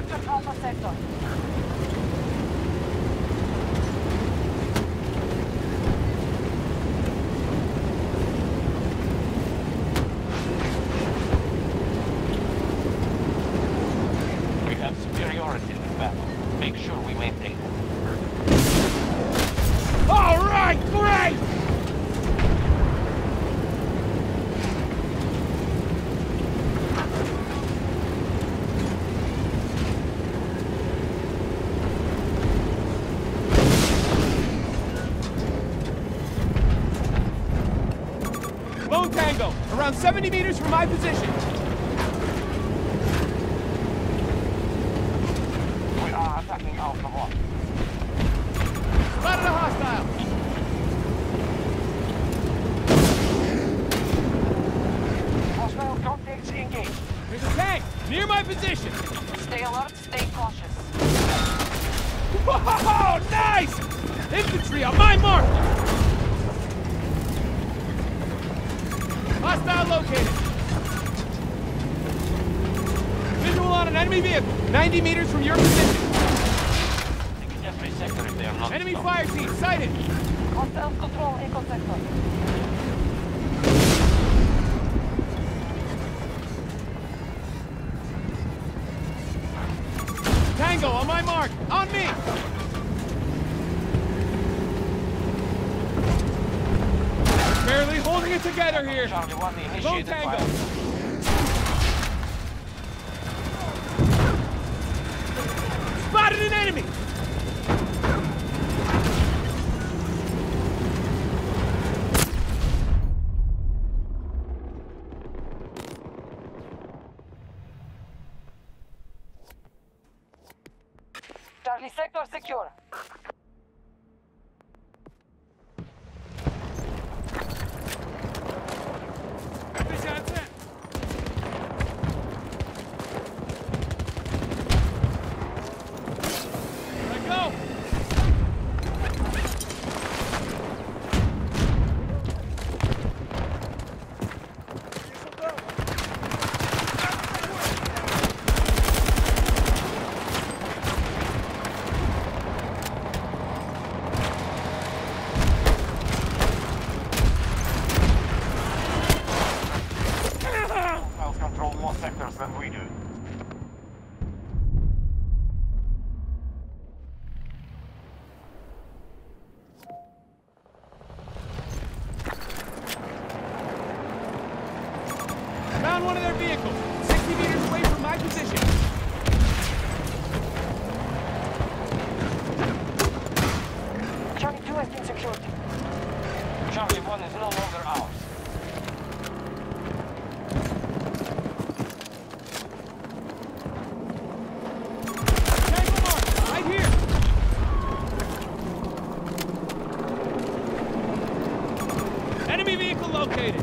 captured Alpha Sector. We have superiority in the battle. Make sure we maintain it. All right, great! Lone Tango, around 70 meters from my position. We are attacking Alpha 1. Spotted a hostile. Hostile contacts engaged. There's a tank near my position. Stay alert, stay cautious. Whoa, nice! Infantry on my mark! Hostile located. Visual on an enemy vehicle, 90 meters from your position. They can every sector if they are not Enemy stopped. fire team sighted. Hostile control Echo Sector. Tango on my mark, on me! Barely holding it together here. Charlie 1 Lone initiated Tango. fire. Spotted an enemy! Charlie Sector secure. Let go! Hostiles control more sectors than we do. Found one of their vehicles, 60 meters away from my position. Charlie 2 has been secured. Charlie 1 is no longer ours. Tango mark, right here! Enemy vehicle located.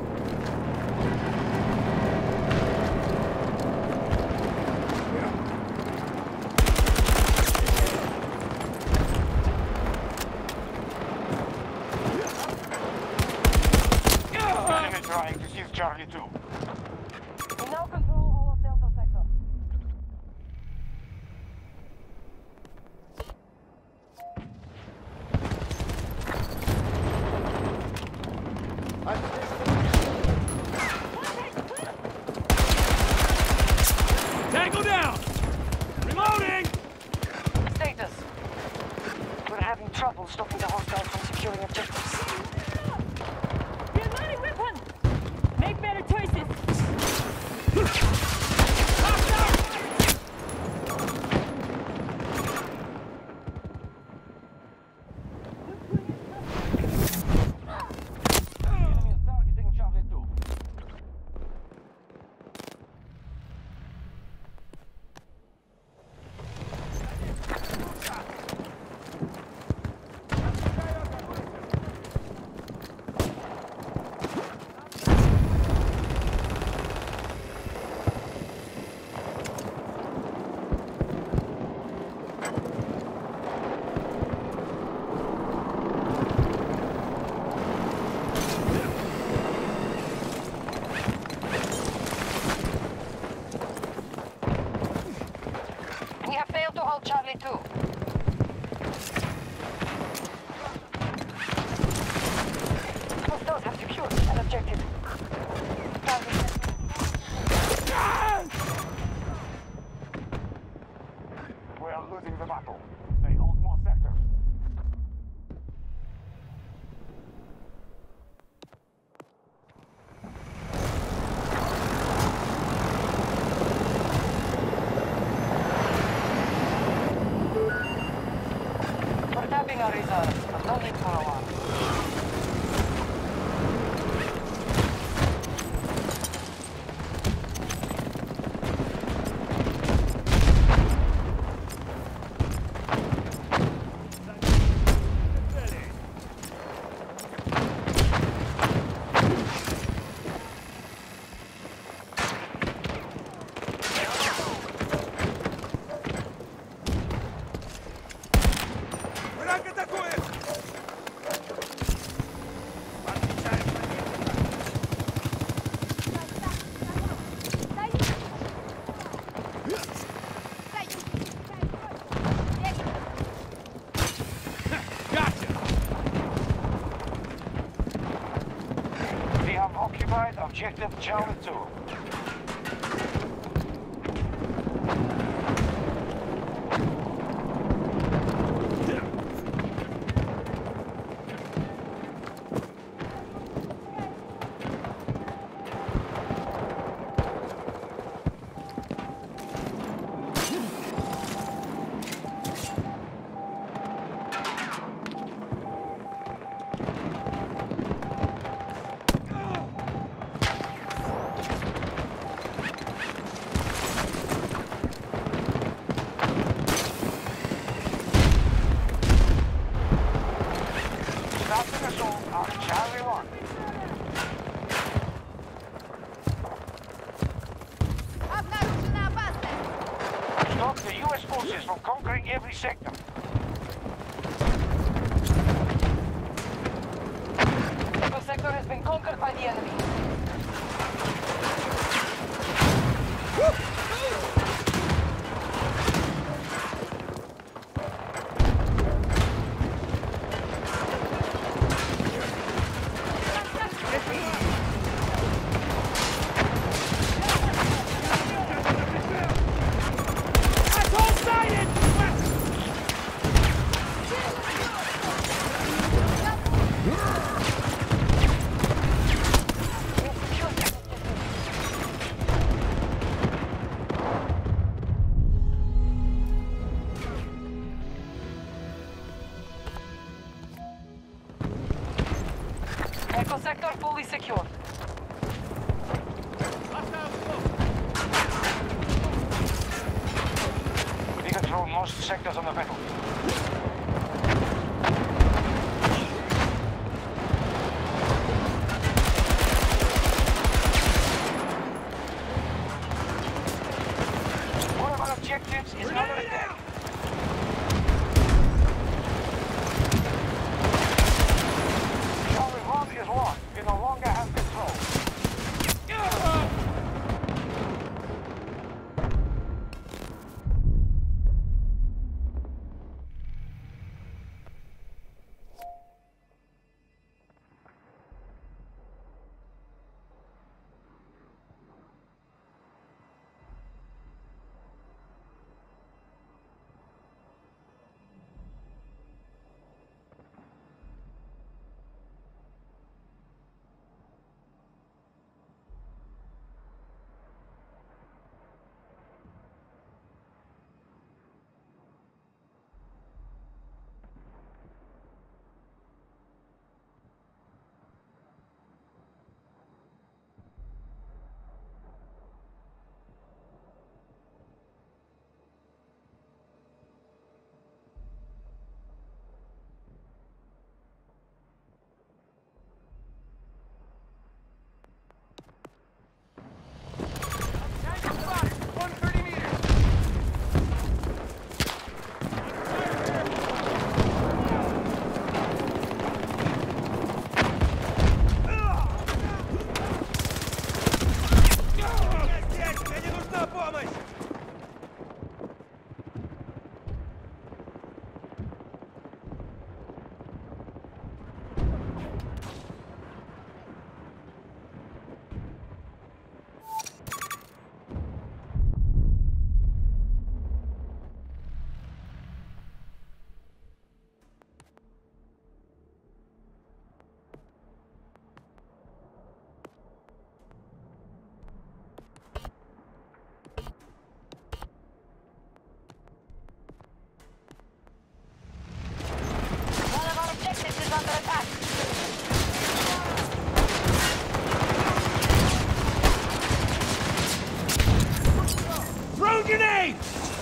Enemy trying to seize Charlie 2. We now control all of Delta Sector. Tango down! Reloading! Status. We're having trouble stopping the hostiles from securing objectives. Reloading weapon! Make better choices! Enemy is targeting Charlie 2. hold Charlie 2. Hostiles have secured an objective. We are losing the battle. They hold more sectors. We're tapping our reserves, but no need for a while. Враг атакует! Gotcha! We have occupied objective Charlie 2. Stop the assault on Charlie 1. Обнаружена опасность! Stop the U.S. forces from conquering every sector. The sector has been conquered by the enemy. Asshole sighted! Echo sector fully secured. We control most sectors on the battle. One of our objectives is under attack. Charlie 1 is lost. We no longer have control. Grenade!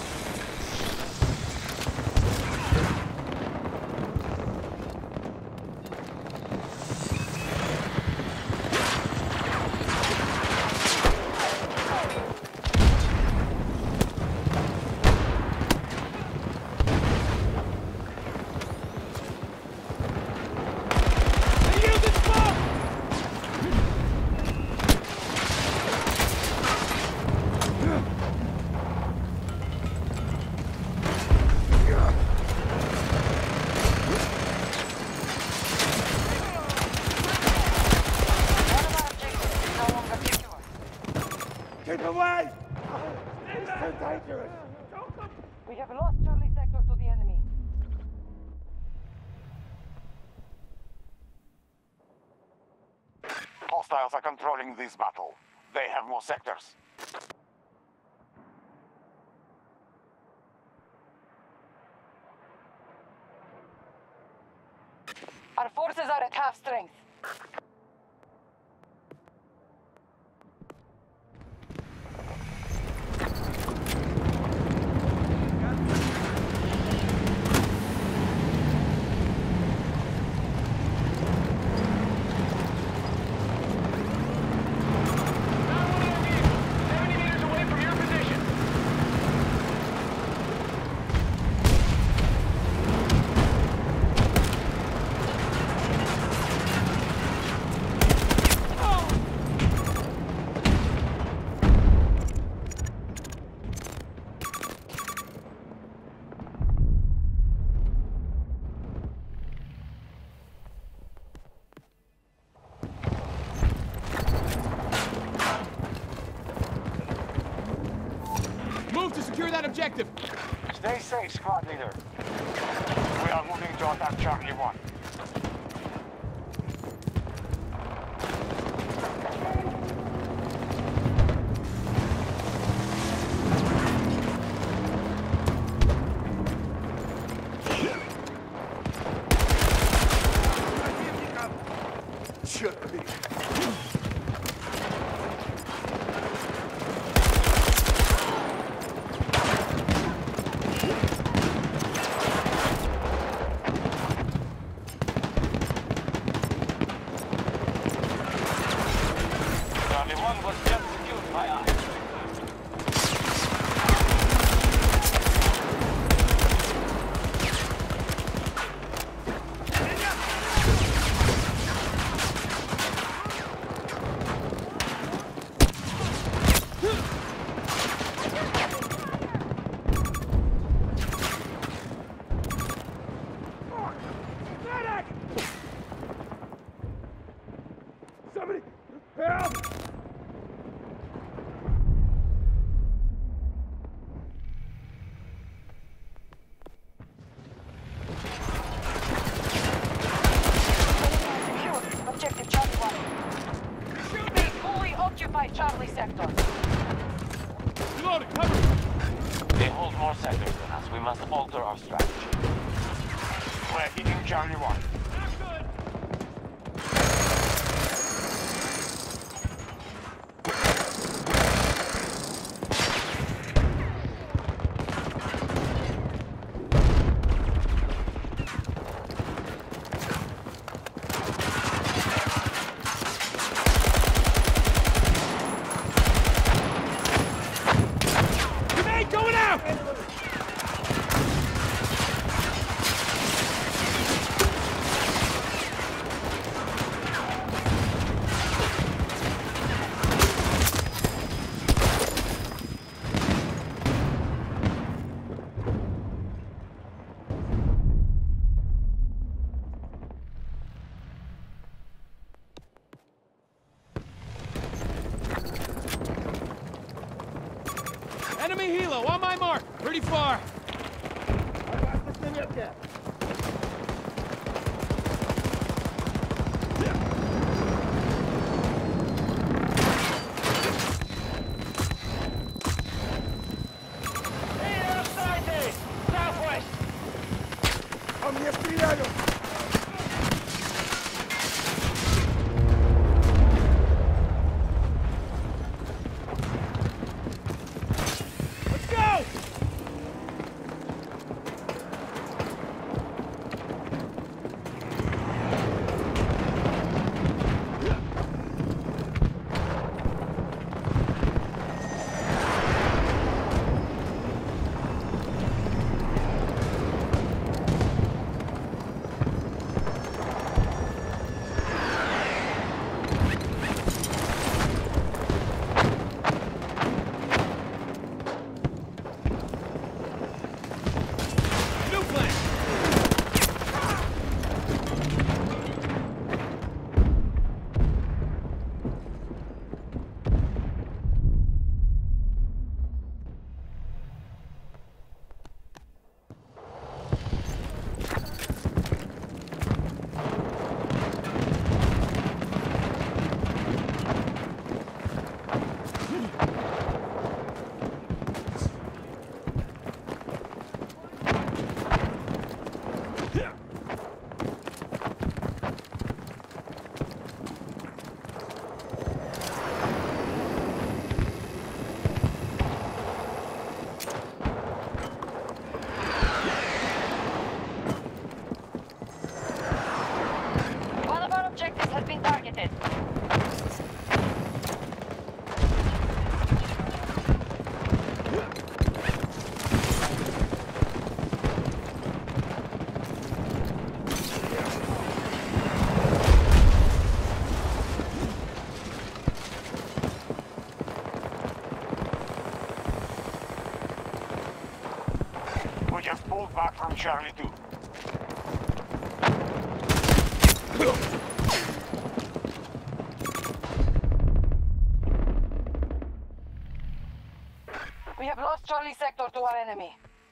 Keep away! It's too dangerous! We have lost Charlie Sector to the enemy. Hostiles are controlling this battle. They have more sectors. Our forces are at half strength. Move to secure that objective! Stay safe, squad leader. We are moving to attack Charlie 1. Черт побери! Charlie 1 was just secured by us. Somebody help! Secure. Objective Charlie 1. They fully occupy Charlie Sector. Reloading, cover! They hold more sectors than us. We must alter our strategy. We're hitting Charlie 1. Grenade going out! Enemy helo, on my mark! Pretty far! По мне стреляют! Let's go! pulled back from Charlie 2. We have lost Charlie Sector to our enemy.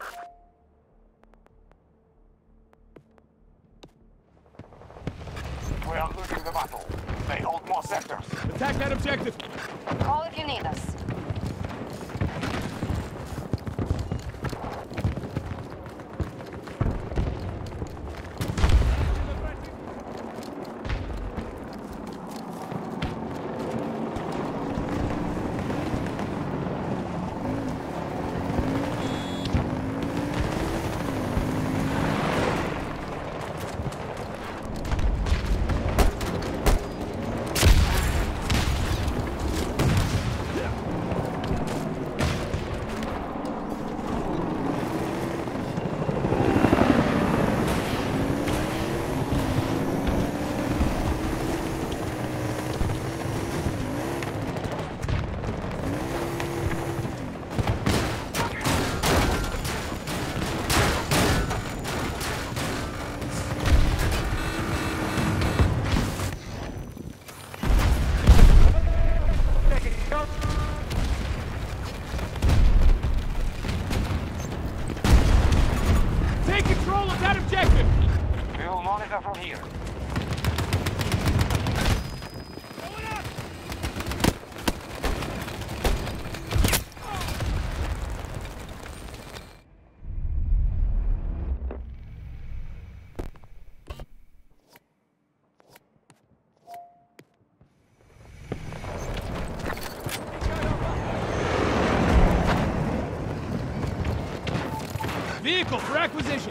We are losing the battle. They hold more sectors. Attack that objective. Call if you need us. Take control of that objective. We will monitor from here. Vehicle for acquisition.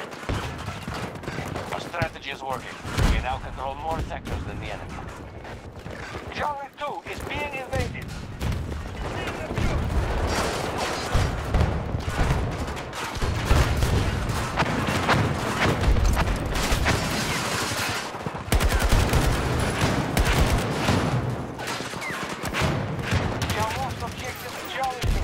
Our strategy is working. We now control more sectors than the enemy. Charlie 2 is being invaded. We have lost objective Charlie 2.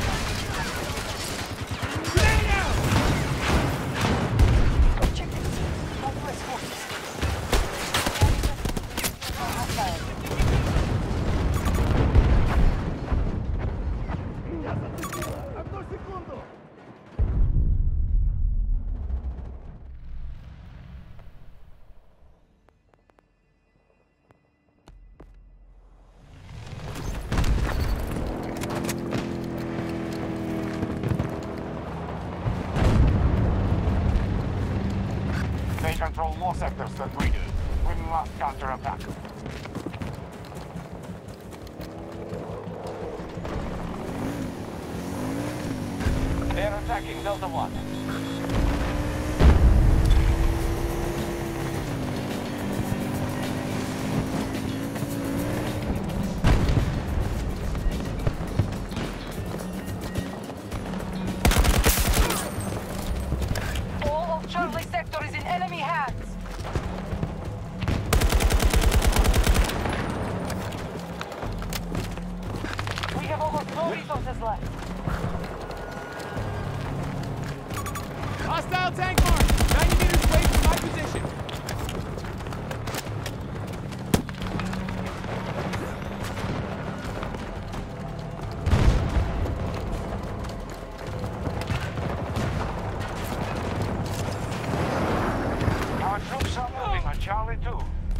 Одну секунду! They control more sectors than we do. We must counterattack. They're attacking Delta 1. All of Charlie Sector is in enemy hands. We have almost no resources left. Hostile tank marked. 90 meters away from my position. Our troops are moving on Charlie 2.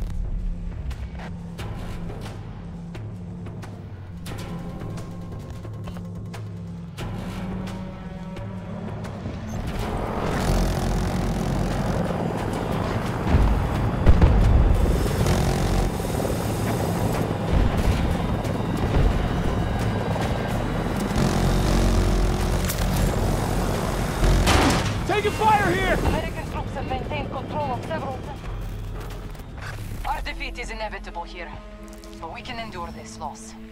Taking fire here! American troops have maintained control of several... Our defeat is inevitable here, but we can endure this loss.